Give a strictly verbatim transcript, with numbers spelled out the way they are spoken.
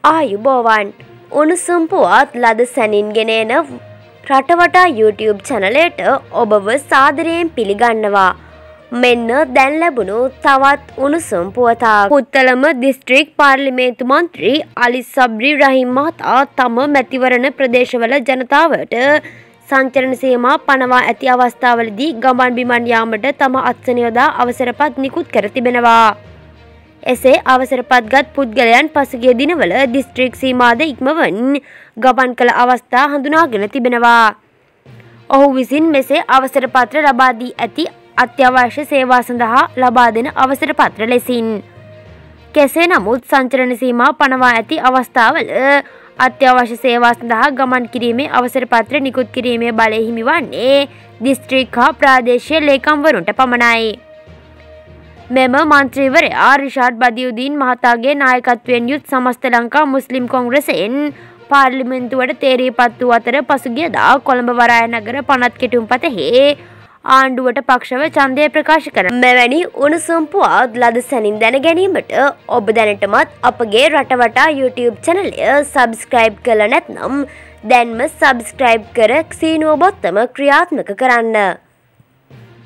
ආයුබෝවන් උණුසුම් පුවත් ලද සැනින් ගෙන එන රටවටා YouTube channelයට ඔබව සාදරයෙන් පිළිගන්නවා. මෙන්න දැන් ලැබුණු තවත් උණුසුම් පුවතක්. පුත්තලම දිස්ත්‍රික් පාර්ලිමේන්තු මන්ත්‍රී අලි සබ්රි රහීම් මහතා තම මැතිවරණ ප්‍රදේශවල ජනතාවට සංචරණ සීමා පනවා ඇති අවස්ථාවලදී ගමන් බිමන් යාමට තම අත්සන යොදා අවසරපත් නිකුත් කර තිබෙනවා. එසේ අවසරපත්ගත් පුද්ගලයන් පසුගිය දිනවල දිස්ත්‍රික් සීමාද ඉක්මවන් ගමන් කළ අවස්ථා හඳුනාගෙන තිබෙනවා. ඔහු විසින් මෙසේ අවසර පත්‍ර ලබා දී ඇති අත්‍යවශ්‍ය සේවා සඳහා ලබා දෙන අවසර පත්‍ර ලෙසින්. කෙසේ නමුත් සංචරණ සීමා පනවා ඇති අවස්ථාවල අත්‍යවශ්‍ය සේවා සඳහා ගමන් කිරීමේ අවසර පත්‍ර නිකුත් කිරීමේ බලය හිමිවන්නේ දිස්ත්‍රික් හා ප්‍රාදේශීය ලේකම්වරුන්ට පමණයි. මෙම මන්ත්‍රීවරයා රිෂාඩ් බදියුදීන් මහතාගේ නායකත්වයෙන් යුත් සමස්ත ලංකා මුස්ලිම් කොංග්‍රසයෙන් පාර්ලිමේන්තුවට තේරීපත් වූ අතර පසුගියදා කොළඹ වරාය නගර පනත් කෙටුම්පතෙහි ආණ්ඩුවට පක්ෂව ඡන්දය ප්‍රකාශ කර මෙවැනි උණුසුම් පුවත් ලද සැනින් දැන ගැනීමට ඔබ දැනටමත් අපගේ රටවටා YouTube channel එක subscribe කළ නැත්නම් දැන්ම subscribe කර සීනුව බොත්තම ක්‍රියාත්මක කරන්න.